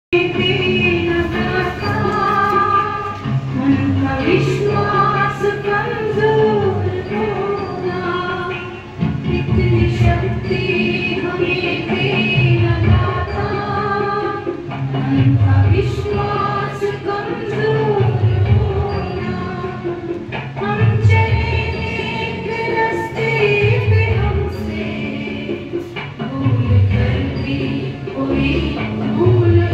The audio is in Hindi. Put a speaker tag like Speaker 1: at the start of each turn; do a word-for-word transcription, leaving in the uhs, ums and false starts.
Speaker 1: विश्वास कमजोर होना, इतनी शक्ति हमें दे लगा था, उनका विश्वास